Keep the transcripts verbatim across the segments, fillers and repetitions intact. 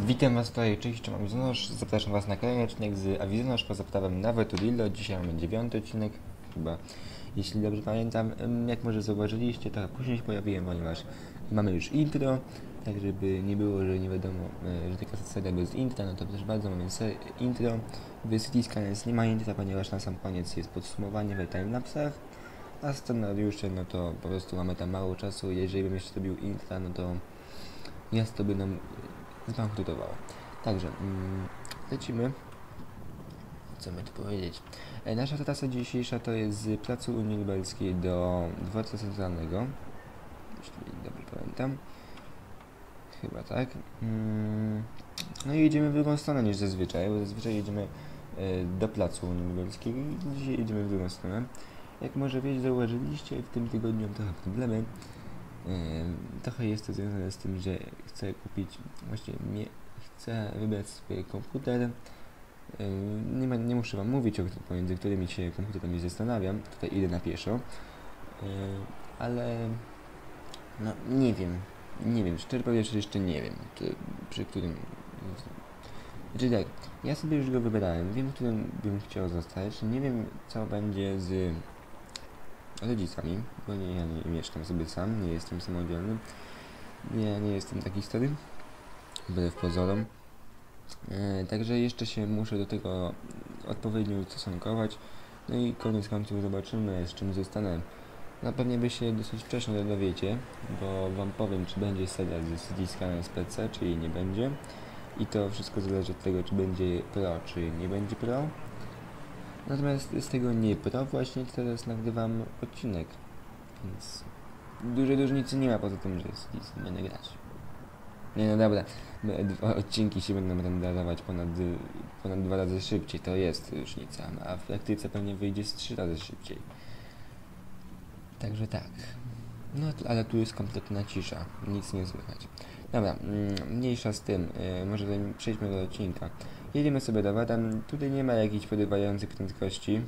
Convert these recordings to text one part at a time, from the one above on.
Witam Was tutaj, cześć, czym Awizonosz. Zapraszam Was na kolejny odcinek z Awizonosz poza prawem nawet Udillo. Dzisiaj mamy dziewiąty odcinek, chyba, jeśli dobrze pamiętam. Jak może zauważyliście, trochę później się pojawiłem, ponieważ mamy już intro, tak żeby nie było, że nie wiadomo, że taka seria bez intra, no to proszę bardzo, mamy intro. W City Skylines nie ma intra, ponieważ na sam koniec jest podsumowanie w timelapsach, a scenariusze, no to po prostu mamy tam mało czasu. Jeżeli bym jeszcze zrobił intra, no to jest to by nam zbankrutowało. Także mm, lecimy. Co my tu powiedzieć? E, nasza trasa dzisiejsza to jest z placu Unii Lubelskiej do dworca centralnego, jeśli dobrze pamiętam. Chyba tak. Mm, no i jedziemy w drugą stronę niż zazwyczaj, bo zazwyczaj jedziemy e, do placu Unii Lubelskiej i dzisiaj jedziemy w drugą stronę. Jak może wiedzieć, zauważyliście, w tym tygodniu mam trochę problemy. Yy, trochę jest to związane z tym, że chcę kupić, właściwie nie, chcę wybrać sobie komputer. Yy, nie, ma, nie muszę Wam mówić, o, pomiędzy którymi się komputerami zastanawiam. Tutaj idę na pieszo. Yy, ale no nie wiem, nie wiem, szczerze powiedziawszy jeszcze nie wiem, czy, przy którym... Znaczy tak, ja sobie już go wybrałem, wiem, w którym bym chciał zostać, nie wiem, co będzie z rodzicami, bo nie, ja nie mieszkam sobie sam, nie jestem samodzielny, ja nie jestem taki stary, wbrew pozorom, e, także jeszcze się muszę do tego odpowiednio ustosunkować, no i koniec końców zobaczymy, z czym zostanę. No pewnie Wy się dosyć wcześnie dowiecie, bo Wam powiem, czy będzie seria z City Skylines P C, czy jej nie będzie, i to wszystko zależy od tego, czy będzie Pro, czy nie będzie Pro. Natomiast z tego nie pro właśnie teraz nagrywam odcinek, więc dużej różnicy nie ma poza tym, że jest nic, nie będę grać. Nie no dobra, dwa odcinki się będą renderować ponad, ponad dwa razy szybciej, to jest różnica, a w praktyce pewnie wyjdzie z trzy razy szybciej. Także tak. No ale tu jest kompletna cisza, nic nie słychać. Dobra, mniejsza z tym, yy, może przejdźmy do odcinka. Jedziemy sobie do Wadan, tutaj nie ma jakichś porywających prędkości.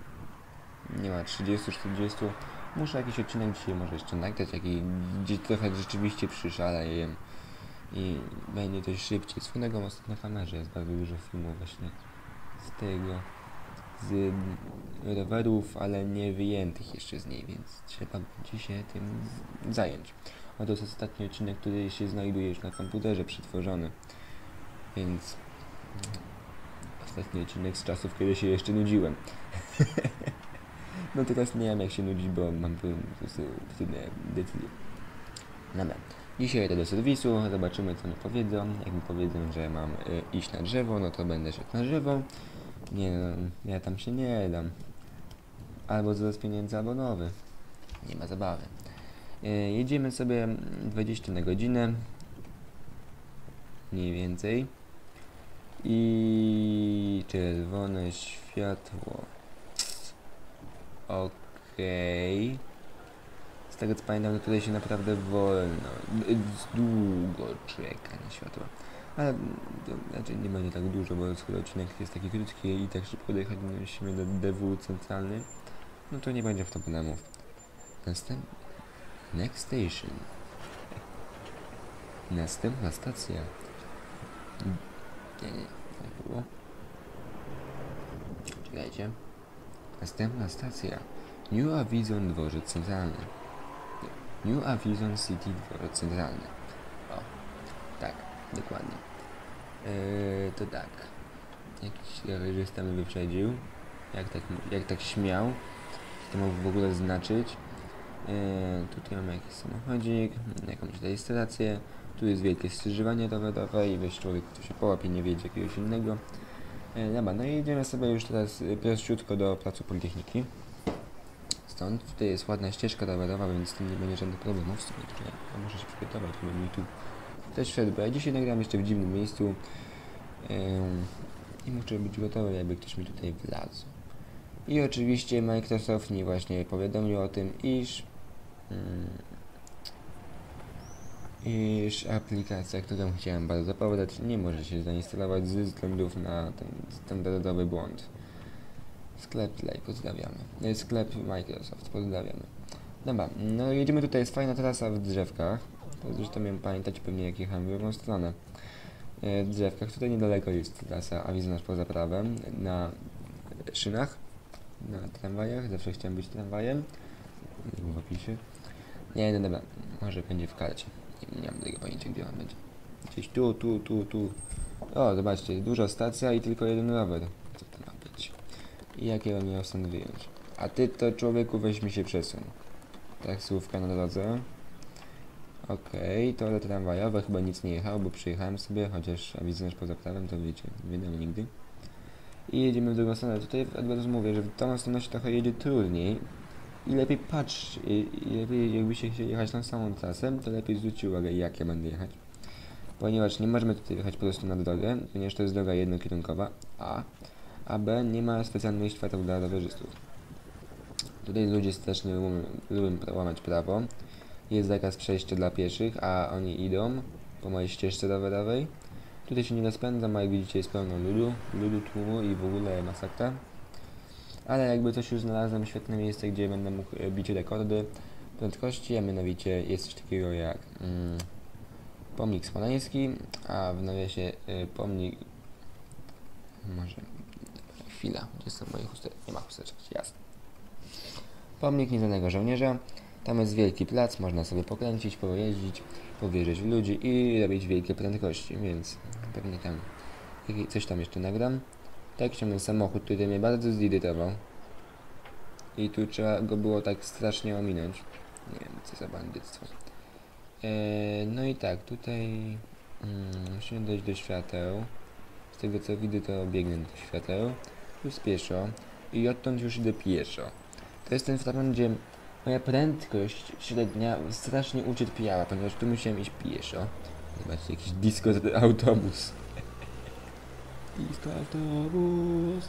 Nie ma trzydzieści czterdzieści. Muszę jakiś odcinek dzisiaj może jeszcze nagrać, jaki, gdzie trochę rzeczywiście przyszaleję i będzie to szybciej. Swoją drogą ostatnio na kamerze jest bardzo dużo filmów właśnie z tego, z rowerów, ale nie wyjętych jeszcze z niej, więc trzeba będzie się tym zająć. A to jest ostatni odcinek, który się znajduje już na komputerze przetworzony, więc ostatni odcinek z czasów, kiedy się jeszcze nudziłem. No teraz nie wiem jak się nudzić, bo mam po prostu trudne decyzje. Dobra, dzisiaj jedę do serwisu, zobaczymy co mi powiedzą. Jak mi powiedzą, że mam y, iść na drzewo, no to będę szedł na drzewo. Nie no, ja tam się nie dam. Albo zaraz pieniędzy, albo nowy. Nie ma zabawy. Y, jedziemy sobie dwadzieścia na godzinę. Mniej więcej. I czerwone światło. Okej. Okay. Z tego co pamiętam, to tutaj się naprawdę wolno, długo czeka na światło. Ale to raczej nie będzie tak dużo, bo skoro odcinek jest taki krótki i tak szybko dojechaliśmy do D W centralny, no to nie będzie w to problemów. Następny. Next station. Następna stacja. Nie, nie, tak było. Czekajcie. Następna stacja. New Avizon Dworzec Centralny. New Avizon City Dworzec Centralny. O, tak, dokładnie. Eee, to tak. Jakiś reżysta mnie wyprzedził. Jak tak, jak tak śmiał. Co to mógł w ogóle znaczyć? Eee, tutaj mamy jakiś samochodzik, jakąś rejestrację. Tu jest wielkie skrzyżowanie rowerowe i weź człowiek, kto się połapie, nie wiedzie jakiegoś innego. Eee, dobra, no i jedziemy sobie już teraz prościutko do placu Politechniki. Stąd tutaj jest ładna ścieżka rowerowa, więc z tym nie będzie żadnych problemów. W sumie ja muszę się przygotować, żeby mi tu też wszedł, bo ja dzisiaj nagram jeszcze w dziwnym miejscu yy, i muszę być gotowy, jakby ktoś mi tutaj wlazł. I oczywiście Microsoft mi właśnie powiadomił o tym, iż yy, iż aplikacja, którą chciałem bardzo pobrać, nie może się zainstalować ze względów na ten standardowy błąd. Sklep Play, pozdrawiamy. Sklep Microsoft, pozdrawiamy. Dobra, no jedziemy tutaj, jest fajna trasa w drzewkach. To zresztą miałem pamiętać pewnie jak jechałem w drugą stronę. e, drzewkach. Tutaj niedaleko jest trasa Avizonaż poza prawem na szynach, na tramwajach. Zawsze chciałem być tramwajem. Nie w opisie. Nie, no dobra, może będzie w karcie. Nie, nie mam tego pojęcia, gdzie on będzie. Gdzieś tu, tu, tu, tu. O, zobaczcie, duża stacja i tylko jeden rower. Co to ma być? I jakie on miał stąd wyjąć? A ty to, człowieku, weź mi się przesuń. Taksówka na drodze. Okej, okay, to do tramwajowe chyba nic nie jechał, bo przyjechałem sobie, chociaż Avizonaż poza prawem, to wiecie, nie wiadomo nigdy. I jedziemy w drugą stronę. Tutaj od razu mówię, że w tą stronę się trochę jedzie trudniej. I lepiej patrz, i, i lepiej jakbyście chcieli jechać tą samą trasę, to lepiej zwróćcie uwagę, jak ja będę jechać. Ponieważ nie możemy tutaj jechać po prostu na drogę, ponieważ to jest droga jednokierunkowa, a, a b, nie ma specjalnych świateł dla rowerzystów. Tutaj ludzie strasznie lubią, lubią łamać prawo. Jest zakaz przejścia dla pieszych, a oni idą po mojej ścieżce rowerowej. Tutaj się nie rozpędzam, a jak widzicie jest pełno ludu, ludu, tłumu i w ogóle masakra. Ale jakby coś już znalazłem świetne miejsce, gdzie będę mógł bić rekordy prędkości, a mianowicie jest coś takiego jak mm, pomnik smoleński, a w nawiasie y, pomnik... Może... Chwila, gdzie są moje chusteczki? Nie ma chusteczek, jasne. Pomnik nieznanego żołnierza. Tam jest wielki plac, można sobie pokręcić, pojeździć, powierzyć w ludzi i robić wielkie prędkości, więc pewnie tam coś tam jeszcze nagram. Tak, ściągnę samochód, który mnie bardzo zirytował. I tu trzeba go było tak strasznie ominąć. Nie wiem, co za bandyctwo. Eee, no i tak, tutaj mm, musimy dojść do świateł. Z tego co widzę, to biegnę do świateł. Tu jest pieszo. I odtąd już idę pieszo. To jest ten fragment, gdzie moja prędkość średnia strasznie ucierpiała, ponieważ tu musiałem iść pieszo. Zobaczcie, jakiś disco autobus. Disco autobus.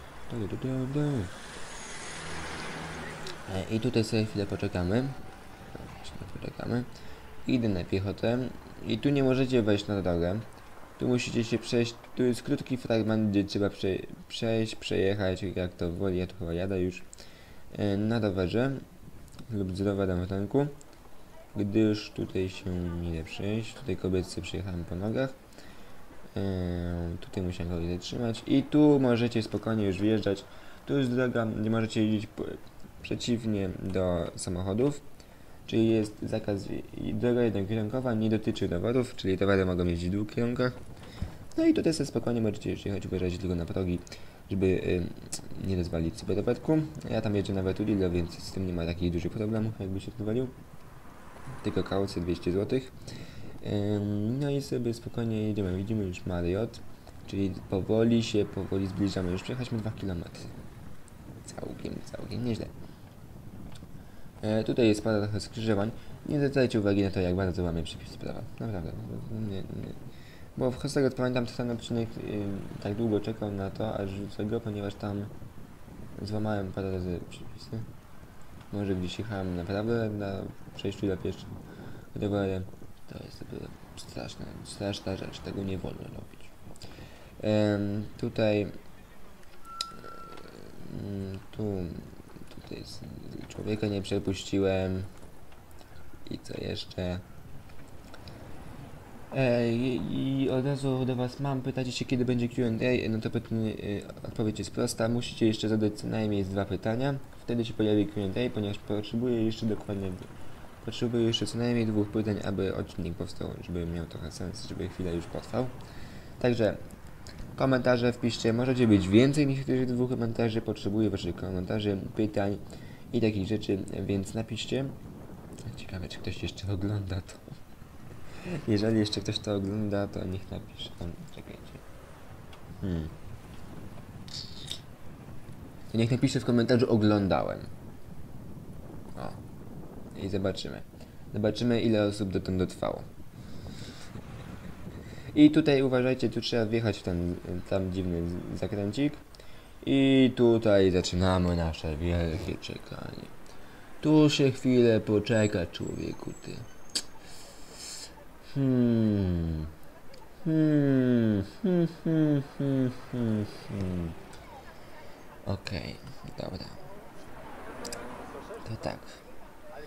I tutaj sobie chwilę poczekamy. Właśnie poczekamy. Idę na piechotę. I tu nie możecie wejść na drogę. Tu musicie się przejść. Tu jest krótki fragment, gdzie trzeba prze, przejść, przejechać, jak to woli. Ja tu chyba jadę już na rowerze lub z rowerem w ręku, gdyż tutaj się nie da przejść. Tutaj kobietce przyjechałem po nogach. Yy, tutaj musiałem kogoś zatrzymać i tu możecie spokojnie już wjeżdżać. Tu jest droga, gdzie możecie jeździć po, przeciwnie do samochodów, czyli jest zakaz, droga jednokierunkowa nie dotyczy rowerów, czyli rowery mogą jeździć w dwóch kierunkach. No i tutaj sobie spokojnie możecie już jechać, uważajcie tylko na progi, żeby yy, nie rozwalić sobie rowerku. Ja tam jeżdżę na Vetulilo, więc z tym nie ma takich dużych problemów, jakby się rozwalił. Tylko kaucję dwieście złotych. No i sobie spokojnie jedziemy. Widzimy już Marriott, czyli powoli się, powoli zbliżamy. Już przejechaliśmy dwa kilometry. Całkiem, całkiem nieźle. E, tutaj jest parę trochę skrzyżowań. Nie zwracajcie uwagi na to, jak bardzo łamie przepisy prawa. Naprawdę. Nie, nie. Bo w tego pamiętam, że ten odcinek yy, tak długo czekał na to, aż rzucę go, ponieważ tam złamałem parę razy przepisy. Może gdzieś jechałem naprawdę na przejściu dla pieszych. Rowerem. To jest sobie straszna, straszna rzecz, tego nie wolno robić. Ehm, tutaj um, tu tutaj jest, człowieka nie przepuściłem. I co jeszcze? E, i, I od razu do was mam, pytacie się kiedy będzie Q and A, no to pytanie, y, odpowiedź jest prosta, musicie jeszcze zadać co najmniej z dwa pytania, wtedy się pojawi Q and A, ponieważ potrzebuję jeszcze dokładnie Potrzebuję jeszcze co najmniej dwóch pytań, aby odcinek powstał, żeby miał trochę sens, żeby chwilę już potrwał. Także komentarze wpiszcie, możecie być więcej niż tych dwóch komentarzy, potrzebuję waszych komentarzy, pytań i takich rzeczy, więc napiszcie. Ciekawe, czy ktoś jeszcze ogląda to. Jeżeli jeszcze ktoś to ogląda, to niech napisze. Czekajcie. Hmm. To niech napisze w komentarzu oglądałem. O. I zobaczymy. Zobaczymy, ile osób dotąd dotrwało. I tutaj uważajcie, tu trzeba wjechać w ten tam dziwny zakręcik. I tutaj zaczynamy nasze wielkie czekanie. Tu się chwilę poczeka, człowieku, ty. Hmm. Hmm. Hmm. Hmm. Hmm. Hmm. Hmm. Okej, okay, dobra. To tak.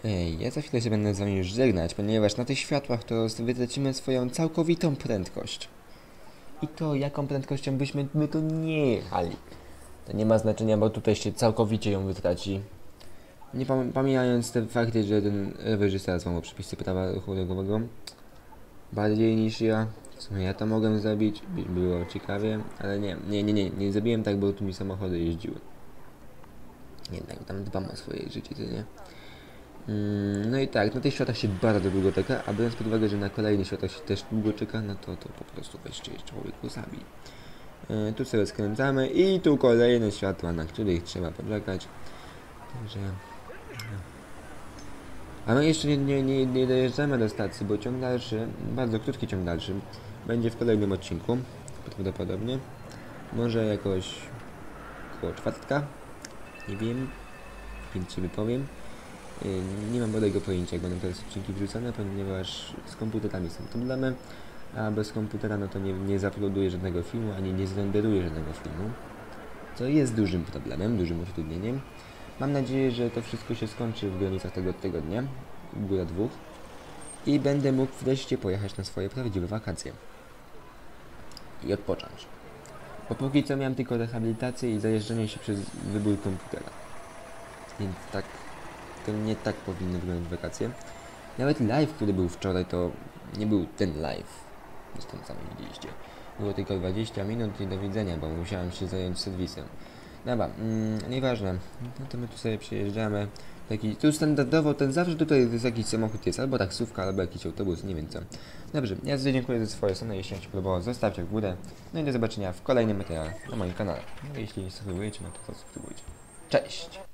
Ej, ja za chwilę się będę z wami już żegnać, ponieważ na tych światłach to wytracimy swoją całkowitą prędkość. I to jaką prędkością byśmy my tu nie jechali. To nie ma znaczenia, bo tutaj się całkowicie ją wytraci. Nie pom pomijając te fakty, że ten reżyser złamał przepisy prawa ruchu drogowego bardziej niż ja. W sumie ja to mogłem zrobić, by było ciekawie, ale nie, nie, nie, nie, nie zrobiłem tak, bo tu mi samochody jeździły. Jednak tam dbam o swoje życie, to nie? Mm, no i tak, na tych światach się bardzo długo czeka, a biorąc pod uwagę, że na kolejnych światach się też długo czeka, no to to po prostu weźcie człowieku zabij. Yy, tu sobie skręcamy i tu kolejne światła, na których trzeba poczekać. Także... No. A my jeszcze nie, nie, nie, nie dojeżdżamy do stacji, bo ciąg dalszy, bardzo krótki ciąg dalszy, będzie w kolejnym odcinku, prawdopodobnie. Może jakoś koło czwartka, nie wiem, więc się wypowiem. Yy, nie mam bodajgo pojęcia, jak będą teraz odcinki wrzucane, ponieważ z komputerami są problemy, a bez komputera no to nie, nie zaploduję żadnego filmu, ani nie zrenderuję żadnego filmu, co jest dużym problemem, dużym utrudnieniem. Mam nadzieję, że to wszystko się skończy w granicach tego tygodnia, góra dwóch, i będę mógł wreszcie pojechać na swoje prawdziwe wakacje i odpocząć. Bo póki co miałem tylko rehabilitację i zajeżdżanie się przez wybór komputera, więc tak, to nie tak powinny wyglądać wakacje. Nawet live, który był wczoraj, to nie był ten live, zresztą sami widzieliście. Było tylko dwadzieścia minut i do widzenia, bo musiałem się zająć serwisem. Dobra, mm, nieważne, no to my tu sobie przyjeżdżamy. Taki, tu standardowo ten zawsze tutaj jest jakiś samochód jest, albo taksówka, albo jakiś autobus, nie wiem co. Dobrze, ja bardzo dziękuję za swoje strony, jeśli wam się podobało, zostawcie w górę. No i do zobaczenia w kolejnym materiale na moim kanale. No jeśli subskrybujecie, no to subskrybujcie. Cześć!